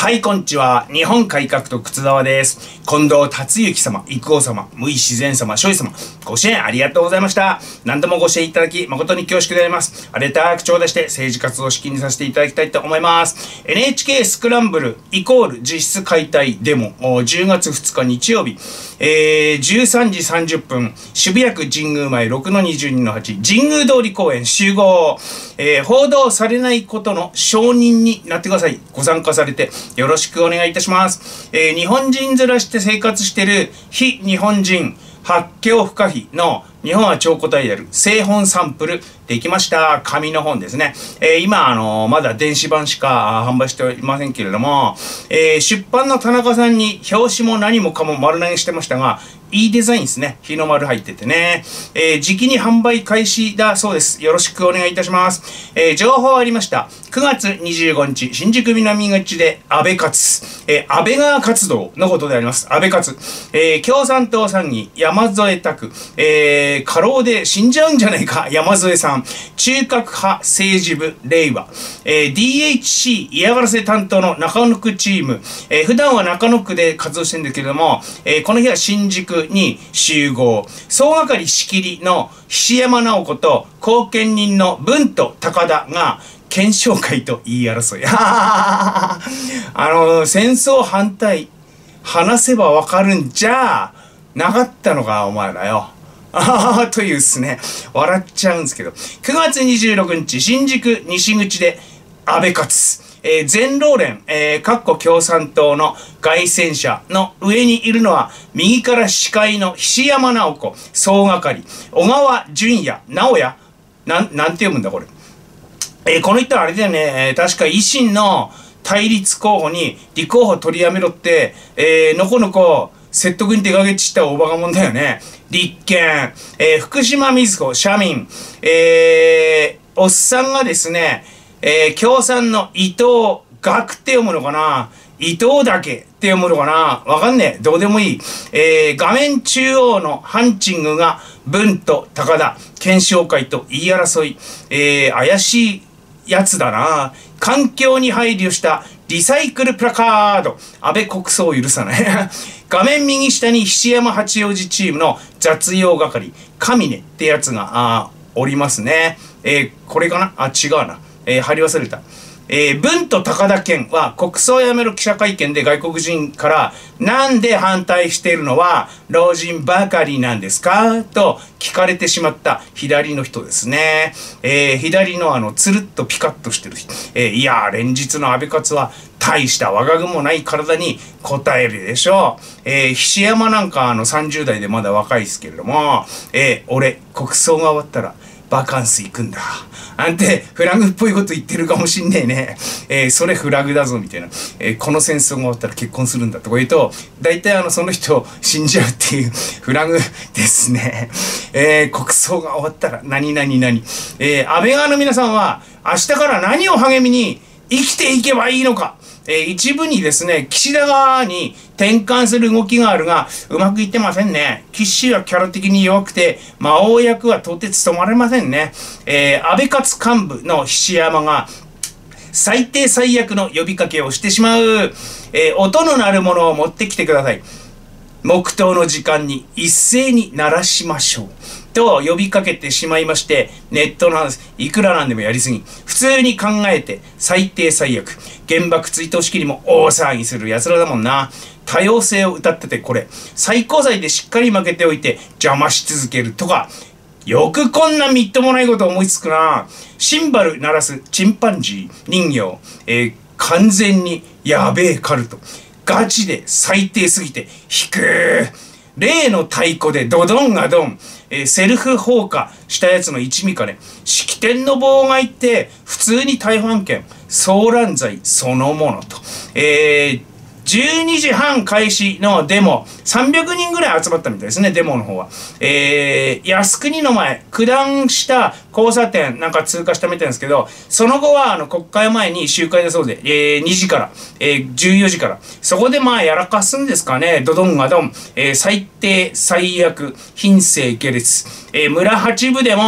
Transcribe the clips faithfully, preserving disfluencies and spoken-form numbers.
はい、こんにちは。日本改革と靴沢です。近藤達之様、郁夫様、無意自然様、庄司様、ご支援ありがとうございました。何度もご支援いただき、誠に恐縮であります。あれたく頂戴して政治活動を資金にさせていただきたいと思います。エヌエイチケー スクランブルイコール実質解体デモ、じゅうがつふつか日曜日、えー、じゅうさんじさんじゅっぷん、渋谷区神宮前ろくのにじゅうにのはち、神宮通り公園集合。えー、報道されないことの証人になってください。ご参加されてよろしくお願いいたします。えー、日本人面して生活している非日本人発狂不可避の日本は超個体である製本サンプルできました。紙の本ですね。えー、今、あのー、まだ電子版しか販売しておりませんけれども、えー、出版の田中さんに表紙も何もかも丸投げしてましたが、いいデザインですね。日の丸入っててね。えー、時期に販売開始だそうです。よろしくお願いいたします。えー、情報ありました。くがつにじゅうごにち、新宿南口で安倍活。えー、安倍川活動のことであります。安倍活。えー、共産党参議、山添拓。えー、過労で死んじゃうんじゃないか、山添さん。中核派政治部、令和。えー、ディーエイチシー 嫌がらせ担当の中野区チーム。えー、普段は中野区で活動してるんですけれども、えー、この日は新宿に集合。総係仕切りの菱山直子と後見人の文と高田が検証会と言い争い。あの、戦争反対、話せばわかるんじゃなかったのか、お前らよ。ああ、というですね、笑っちゃうんですけど。くがつにじゅうろくにち、新宿西口で安倍活。えー、全労連、えー、かっこ共産党の街宣車の上にいるのは、右から司会の菱山直子、総係、小川淳也、直也、なん、なんて読むんだ、これ。えー、この人はあれだよね、えー、確か維新の対立候補に立候補取りやめろって、えー、のこのこ説得に出かけちったおバカもんだよね。立憲、えー、福島みずほ、社民、えー、おっさんがですね、えー、共産の伊藤学って読むのかな、伊藤だけって読むのかな、わかんねえ。どうでもいい。えー、画面中央のハンチングが文と高田、検証会と言い争い。えー、怪しいやつだな。環境に配慮したリサイクルプラカード。安倍国葬を許さない。画面右下に菱山八王子チームの雑用係、神根ってやつがあおりますね。えー、これかなあ、違うな。えー、貼り忘れた。えー、文と高田健は国葬をやめる記者会見で外国人からなんで反対しているのは老人ばかりなんですかと聞かれてしまった左の人ですね。えー、左のあのつるっとピカッとしてる人。えー、いやー連日の安倍活は大した我が軍もない体に応えるでしょう。えー、菱山なんかあのさんじゅうだいでまだ若いですけれども、えー、俺国葬が終わったらバカンス行くんだ。あんて、フラグっぽいこと言ってるかもしんねえね。えー、それフラグだぞ、みたいな。えー、この戦争が終わったら結婚するんだとか言うと、大体あの、その人死んじゃうっていうフラグですね。えー、国葬が終わったら何々何。えー、安倍側の皆さんは、明日から何を励みに生きていけばいいのか。えー、一部にですね、岸田側に転換する動きがあるが、うまくいってませんね。岸はキャラ的に弱くて、魔王役は到底務まれませんね。えー、安倍勝幹部の菱山が、最低最悪の呼びかけをしてしまう。えー、音の鳴るものを持ってきてください。黙祷の時間に一斉に鳴らしましょう。と呼びかけてしまいまして、ネットの話、いくらなんでもやりすぎ。普通に考えて、最低最悪。原爆追悼式にも大騒ぎする奴らだもんな。多様性を歌っててこれ。最高裁でしっかり負けておいて邪魔し続けるとか。よくこんなみっともないこと思いつくな。シンバル鳴らすチンパンジー人形。えー、完全にやべえカルト。ガチで最低すぎて引く。例の太鼓でドドンがドン。えー、セルフ放火したやつの一味かね。式典の妨害って普通に逮捕案件。騒乱罪そのものと。えー、じゅうにじはん開始のデモ、さんびゃくにんぐらい集まったみたいですね、デモの方は。えー、靖国の前、九段下交差点なんか通過したみたいなんですけど、その後はあの国会前に集会だそうで、えー、にじから、えー、じゅうよじから、そこでまあやらかすんですかね、ドドンガドン、えー、最低、最悪、品性下劣、えー、村八部でも、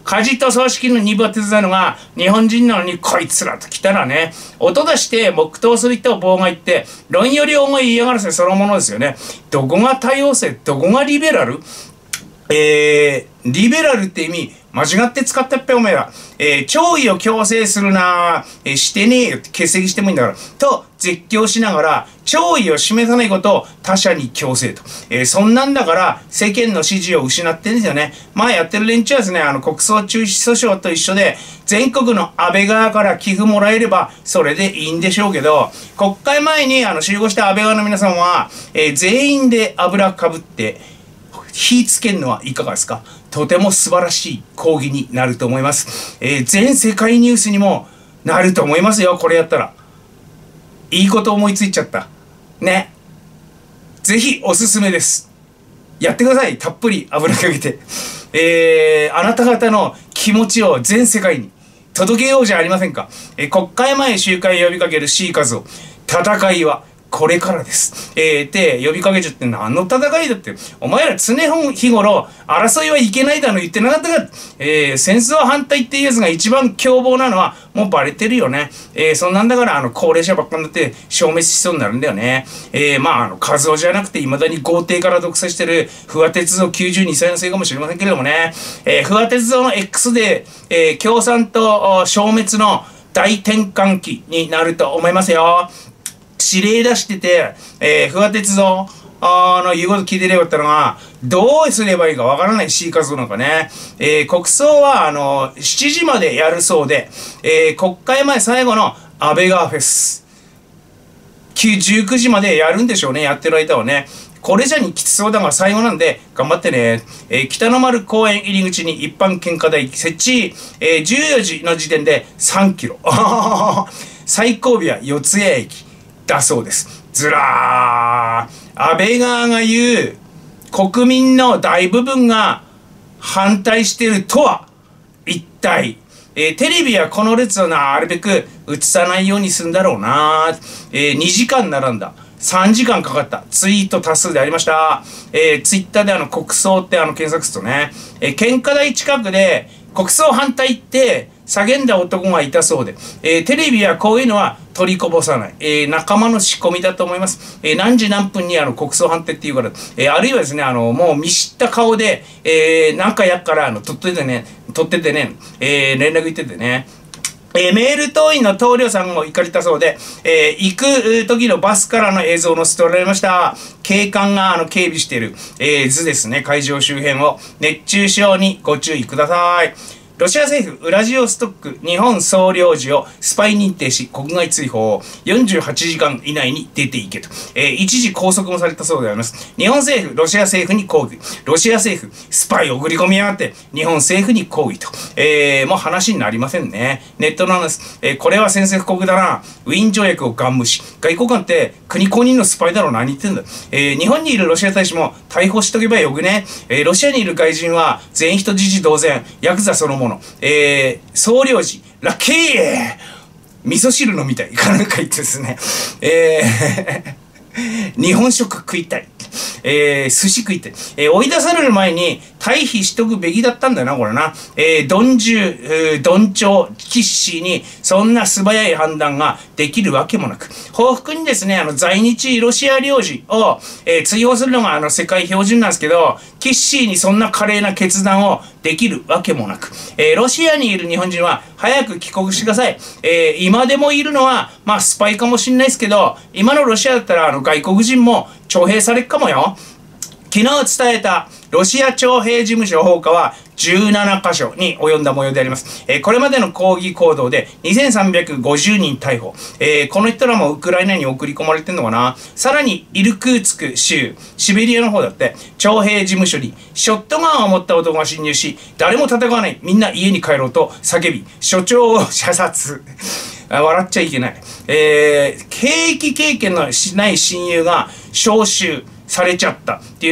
家事と葬式の二部を手伝うのが日本人なのに、こいつらと来たらね、音出して黙祷する人を妨害って、論より重い嫌がらせそのものですよね。どこが多様性、どこがリベラル？えー、リベラルって意味、間違って使ったっぺおめえら。えー、弔意を強制するなー、えー、してねえよって欠席してもいいんだから。と、絶叫しながら、弔意を示さないことを他者に強制と。えー、そんなんだから、世間の支持を失ってるんですよね。前やってる連中はですね、あの、国葬中止訴訟と一緒で、全国の安倍側から寄付もらえれば、それでいいんでしょうけど、国会前に、あの、集合した安倍側の皆さんは、えー、全員で油かぶって、火つけるのはいかがですか？とても素晴らしい講義になると思います。えー、全世界ニュースにもなると思いますよ、これやったら。いいこと思いついちゃった。ね。ぜひおすすめです。やってください。たっぷり油かけて。えー、あなた方の気持ちを全世界に届けようじゃありませんか。えー、国会前集会呼びかける C 数を、戦いはこれからです。えー、って呼びかけちゃってんの。あの戦いだって。お前ら常日頃、争いはいけないだの言ってなかったか。えー、戦争反対っていうやつが一番凶暴なのは、もうバレてるよね。えー、そんなんだから、あの、高齢者ばっかになって消滅しそうになるんだよね。えー、まあ、あの、数をじゃなくて、未だに豪邸から独裁してる、不破鉄道きゅうじゅうにさいのせいかもしれませんけれどもね。えー、不破鉄道の X で、えー、共産党消滅の大転換期になると思いますよ。指令出してて、えー、不破鉄道の言うこと聞いてればよかったのが、どうすればいいかわからない C 活動なんかね。えー、国葬は、あの、しちじまでやるそうで、えー、国会前最後の安倍川フェス。じゅうくじまでやるんでしょうね、やってる間はね。これじゃにきつそうだが最後なんで頑張ってね。えー、北の丸公園入り口に一般献花台設置、えー、じゅうよじの時点でさんキロ。最後尾は四ツ谷駅。だそうです。ずらー。安倍側が言う国民の大部分が反対しているとは一体、えー、テレビはこの列をなるべく映さないようにするんだろうな。えー、にじかん並んだ。さんじかんかかった。ツイート多数でありました。えー、ツイッターであの国葬ってあの検索するとね、えー、献花台近くで国葬反対って叫んだ男がいたそうで、えー、テレビはこういうのは取りこぼさない、えー、仲間の仕込みだと思います。えー、何時何分にあの国葬反対っていうから、えー、あるいはですね、あのもう見知った顔で、えー、なんかやっからあの撮っててね、撮っててね、えー、連絡言っててね。えー、メール党員の棟梁さんも行かれたそうで、えー、行く時のバスからの映像を載せておられました。警官があの警備している、えー、図ですね、会場周辺を。熱中症にご注意ください。ロシア政府、ウラジオストック日本総領事をスパイ認定し、国外追放、よんじゅうはちじかん以内に出ていけと。えー、一時拘束もされたそうであります。日本政府、ロシア政府に抗議。ロシア政府、スパイを送り込みやがって、日本政府に抗議と。えー、もう話になりませんね。ネットの話です。えー、これは宣戦布告だな。ウィーン条約をガン無視。外交官って国公認のスパイだろう、何言ってんだ。えー、日本にいるロシア大使も逮捕しとけばよくね。えー、ロシアにいる外人は全員人質同然、ヤクザそのもの。えー、総領事、ラッキー味噌汁飲みたい。かなんか言ってですね。えー、日本食食いたい。えー、寿司食いたい。えー、追い出される前に退避しとくべきだったんだよな、これな。えー、鈍重、えー、鈍重、キッシーに、そんな素早い判断ができるわけもなく。報復にですね、あの、在日ロシア領事を、えー、追放するのが、あの、世界標準なんですけど、キッシーにそんな華麗な決断をできるわけもなく。えー、ロシアにいる日本人は、早く帰国してください。えー、今でもいるのは、まあ、スパイかもしれないですけど、今のロシアだったら、あの、外国人も徴兵されるかもよ。昨日伝えたロシア徴兵事務所放火はじゅうななかしょに及んだ模様であります。えー、これまでの抗議行動でにせんさんびゃくごじゅうにん逮捕。えー、この人らもウクライナに送り込まれてんのかな。さらにイルクーツク州、シベリアの方だって徴兵事務所にショットガンを持った男が侵入し、誰も戦わない。みんな家に帰ろうと叫び、所長を射殺。笑っちゃいけない。えー、兵役経験のしない親友が招集されちゃったっていうのが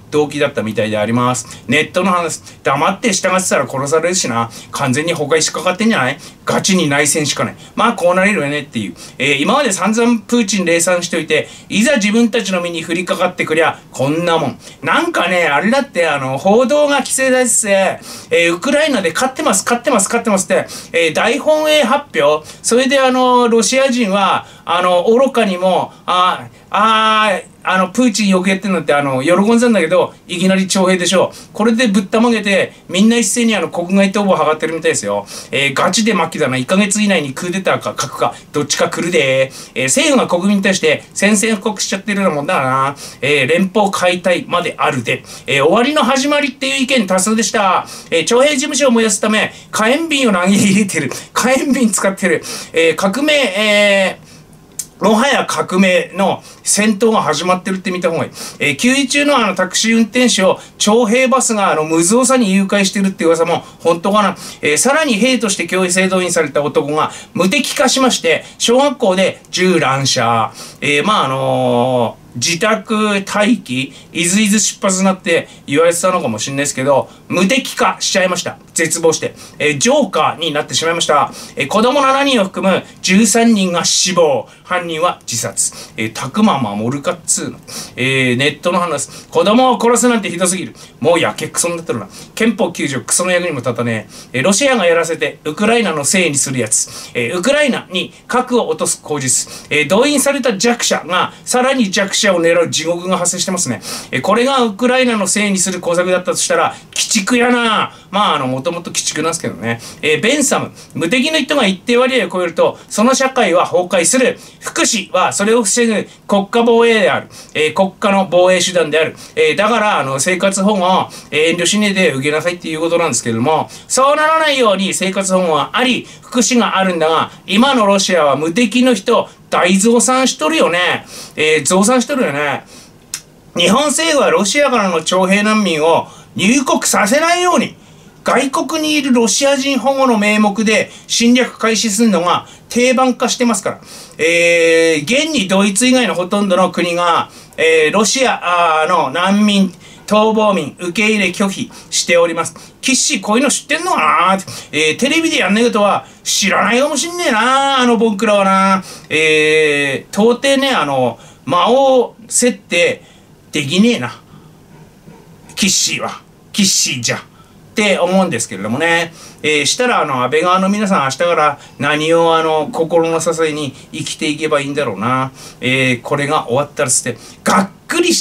動機だったみたいであります。ネットの話、黙って従ってたら殺されるしな。完全に崩壊しかかってんじゃない？ガチに内戦しかない。まあこうなれるよねっていう。えー、今まで散々プーチン冷散しておいて、いざ自分たちの身に降りかかってくりゃ、こんなもん。なんかね、あれだって、あの、報道が規制だし、えー、ウクライナで勝ってます、勝ってます、勝ってますって、えー、大本営発表。それであの、ロシア人は、あの、愚かにも、ああ、あの、プーチンよくやってんのって、あの、喜んでたんだけど、いきなり徴兵でしょ。これでぶったまげて、みんな一斉にあの、国外逃亡を図ってるみたいですよ。えー、ガチで末期だな。いっかげつ以内にクーデターか、核か、どっちか来るでー。えー、政府が国民に対して宣戦布告しちゃってるようなもんだな。えー、連邦解体まであるで。えー、終わりの始まりっていう意見多数でした。えー、徴兵事務所を燃やすため、火炎瓶を投げ入れてる。火炎瓶使ってる。えー、革命、えー、もはや革命の戦闘が始まってるって見た方がいい。えー、給油中のあのタクシー運転手を徴兵バスがあの無造作に誘拐してるって噂も本当かな。えー、さらに兵として教育制動員された男が無敵化しまして、小学校で銃乱射。えー、まああのー、自宅待機、いずいず出発になって言われてたのかもしれないですけど、無敵化しちゃいました。絶望して。えー、ジョーカーになってしまいました。えー、子供しちにんを含むじゅうさんにんが死亡。犯人は自殺。えー、たくま守るかっつーの。えー、ネットの話。子供を殺すなんてひどすぎる。もうやけくそになってるな。憲法きゅう条クソの役にも立たねえ。えー、ロシアがやらせてウクライナのせいにするやつ。えー、ウクライナに核を落とす口実。えー、動員された弱者がさらに弱者を狙う地獄が発生してますね。えー、これがウクライナのせいにする工作だったとしたら、鬼畜やな。まあ、あの、もともと鬼畜なんですけどね。えー、ベンサム。無敵の人が一定割合を超えると、その社会は崩壊する。福祉はそれを防ぐ国家防衛である。えー、国家の防衛手段である。えー、だから、あの、生活保護を、えー、遠慮しねえで受けなさいっていうことなんですけれども、そうならないように生活保護はあり、福祉があるんだが、今のロシアは無敵の人、大増産しとるよね。えー、増産しとるよね。日本政府はロシアからの徴兵難民を入国させないように、外国にいるロシア人保護の名目で侵略開始するのが定番化してますから。えー、現にドイツ以外のほとんどの国が、えー、ロシアの難民、逃亡民受け入れ拒否しております。キッシーこういうの知ってんのかなーって、えー、テレビでやんないことは知らないかもしんねえなー、あのボンクラはな。えー、到底ね、あの、魔王設定できねえな。キッシーは。キッシーじゃ。って思うんですけれどもね。えー、したら、あの、安倍側の皆さん明日から何をあの、心の支えに生きていけばいいんだろうな。えー、これが終わったらつって、がっくりして、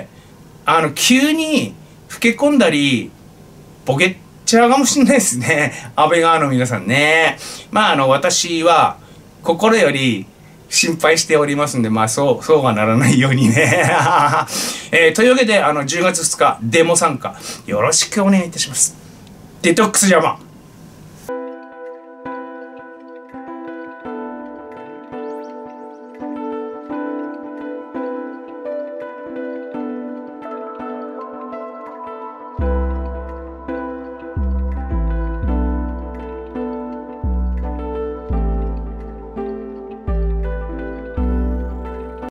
あの、急に老け込んだり、ボケっちゃうかもしれないですね。安倍側の皆さんね。まあ、あの、私は、心より、心配しておりますんで、まあ、そう、そうはならないようにね。えー、というわけで、あの、じゅうがつふつか、デモ参加、よろしくお願いいたします。デトックス邪魔。